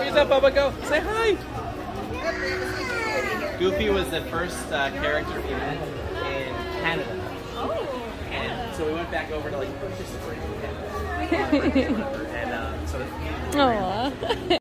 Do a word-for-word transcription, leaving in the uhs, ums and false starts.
What's up, Bubba? Go say hi. Goofy was the first uh, character we met in Canada. Oh. And so we went back over to like purchase the Canada. And uh, so. Aww.